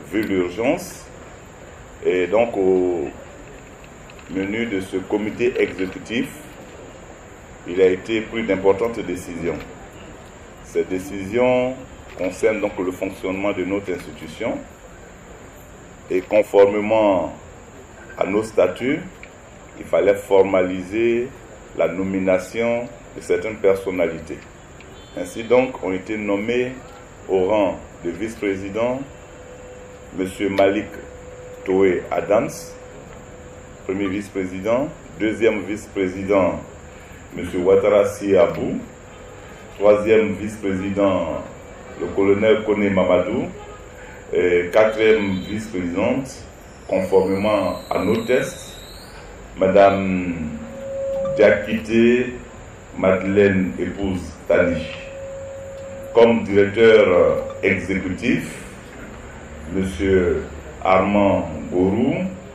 vu l'urgence, et donc au menu de ce comité exécutif, il a été pris d'importantes décisions. Ces décisions concernent donc le fonctionnement de notre institution et conformément à nos statuts, il fallait formaliser la nomination de certaines personnalités. Ainsi donc ont été nommés au rang de vice-président M. Malik Toé Adams, premier vice-président, deuxième vice-président M. Ouattara Abou, troisième vice-président le colonel Kone Mamadou, et quatrième vice-présidente, conformément à nos tests, Madame Diakité Madeleine épouse Tani. Comme directeur exécutif, M. Armand Gourou,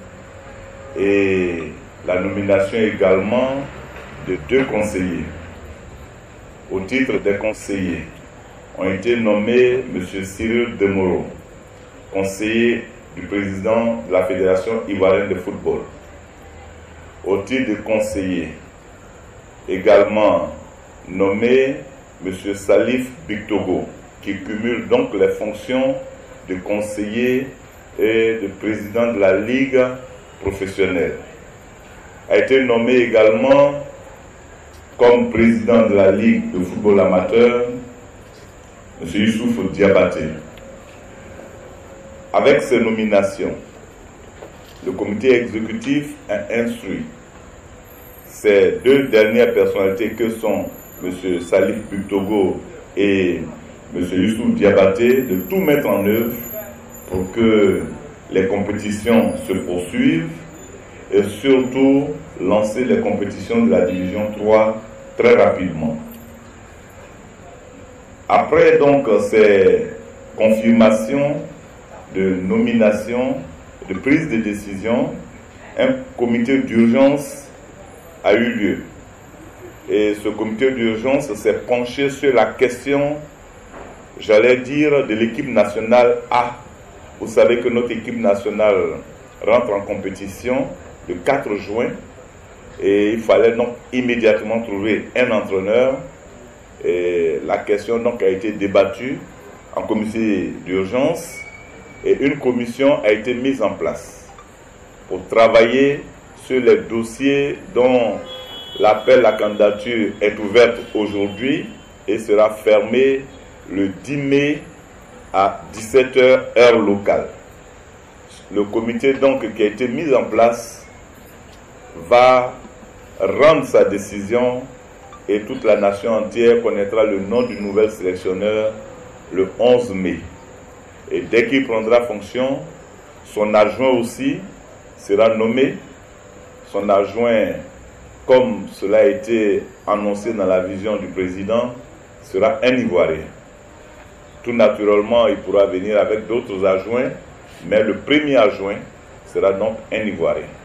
et la nomination également de 2 conseillers. Au titre des conseillers, ont été nommés M. Cyril Demoro, conseiller du président de la Fédération ivoirienne de football. Au titre de conseiller, également nommé M. Salif Bictogo, qui cumule donc les fonctions de conseiller et de président de la Ligue professionnelle. A été nommé également comme président de la Ligue de football amateur M. Youssouf Diabaté. Avec ces nominations, le comité exécutif a instruit ces 2 dernières personnalités que sont M. Salif Bictogo et M. Youssouf Diabaté de tout mettre en œuvre pour que les compétitions se poursuivent et surtout lancer les compétitions de la division 3 très rapidement. Après donc ces confirmations de nomination, de prise de décision, un comité d'urgence a eu lieu. Et ce comité d'urgence s'est penché sur la question, j'allais dire, de l'équipe nationale A. Vous savez que notre équipe nationale rentre en compétition le 4 juin et il fallait donc immédiatement trouver un entraîneur. Et la question donc a été débattue en comité d'urgence et une commission a été mise en place pour travailler sur les dossiers dont l'appel à candidature est ouverte aujourd'hui et sera fermé le 10 mai à 17 h heure locale. Le comité donc qui a été mis en place va rendre sa décision et toute la nation entière connaîtra le nom du nouvel sélectionneur le 11 mai. Et dès qu'il prendra fonction, son adjoint aussi sera nommé. Son adjoint, comme cela a été annoncé dans la vision du président, sera un Ivoirien. Tout naturellement, il pourra venir avec d'autres adjoints, mais le premier adjoint sera donc un Ivoirien.